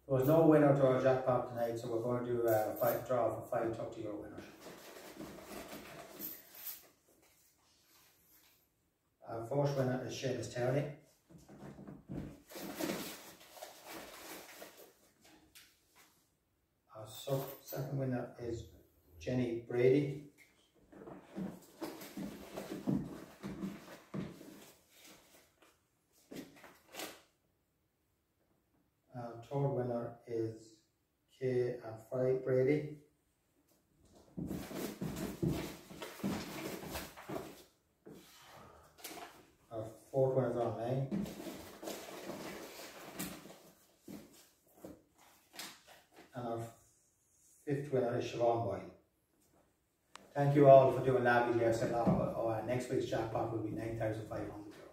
There was no winner to our jackpot tonight, so we're going to do a draw for 5 €30 winners. Our first winner is Seamus Towney. Our second winner is Jenny Brady. Our third winner is Kay and Fry Brady. Our fourth winner is online. And our fifth winner is Siobhan Boyle. Thank you all for doing Lavey GAA Lotto. Next week's jackpot will be €9,500.